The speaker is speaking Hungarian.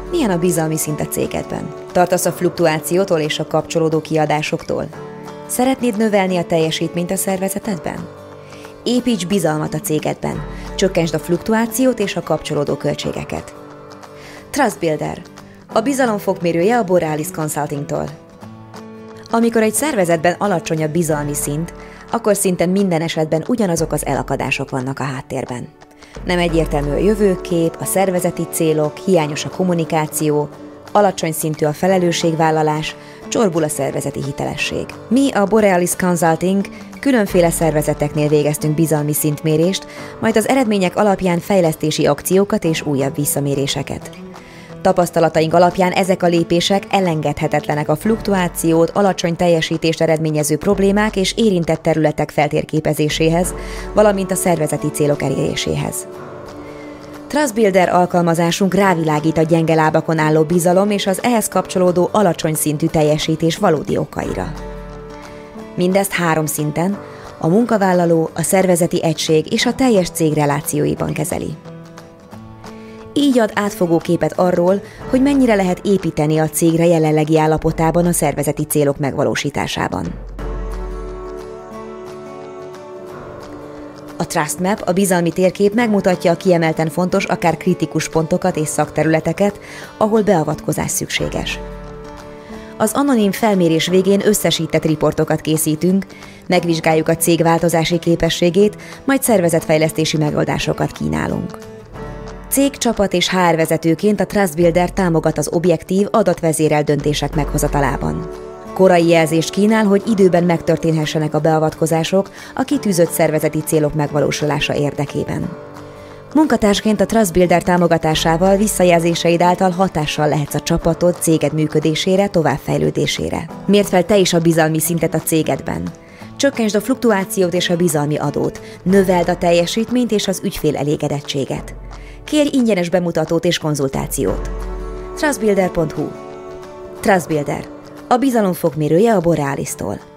Milyen a bizalmi szint a cégedben? Tartasz a fluktuációtól és a kapcsolódó kiadásoktól? Szeretnéd növelni a teljesítményt a szervezetedben? Építs bizalmat a cégedben, csökkentsd a fluktuációt és a kapcsolódó költségeket. Trust Builder, a bizalom fokmérője a Borealis Consultingtól. Amikor egy szervezetben alacsony a bizalmi szint, akkor szinte minden esetben ugyanazok az elakadások vannak a háttérben. Nem egyértelmű a jövőkép, a szervezeti célok, hiányos a kommunikáció, alacsony szintű a felelősségvállalás, csorbul a szervezeti hitelesség. Mi a Borealis Consulting különféle szervezeteknél végeztünk bizalmi szintmérést, majd az eredmények alapján fejlesztési akciókat és újabb visszaméréseket. Tapasztalataink alapján ezek a lépések elengedhetetlenek a fluktuációt, alacsony teljesítést eredményező problémák és érintett területek feltérképezéséhez, valamint a szervezeti célok eléréséhez. Trust Builder alkalmazásunk rávilágít a gyenge lábakon álló bizalom és az ehhez kapcsolódó alacsony szintű teljesítés valódi okaira. Mindezt 3 szinten, a munkavállaló, a szervezeti egység és a teljes cég relációiban kezeli. Így ad átfogó képet arról, hogy mennyire lehet építeni a cégre jelenlegi állapotában a szervezeti célok megvalósításában. A Trust Map, a bizalmi térkép megmutatja a kiemelten fontos, akár kritikus pontokat és szakterületeket, ahol beavatkozás szükséges. Az anonim felmérés végén összesített riportokat készítünk, megvizsgáljuk a cég változási képességét, majd szervezetfejlesztési megoldásokat kínálunk. Cég, csapat és HR vezetőként a Trust Builder támogat az objektív, adatvezérelt döntések meghozatalában. Korai jelzést kínál, hogy időben megtörténhessenek a beavatkozások a kitűzött szervezeti célok megvalósulása érdekében. Munkatársként a Trust Builder támogatásával, visszajelzéseid által hatással lehetsz a csapatod, céged működésére, továbbfejlődésére. Mérd fel te is a bizalmi szintet a cégedben. Csökkentsd a fluktuációt és a bizalmi adót, növeld a teljesítményt és az ügyfél elégedettséget. Kérj ingyenes bemutatót és konzultációt. trustbuilder.hu. Trust Builder, a bizalom fokmérője a Borealistól.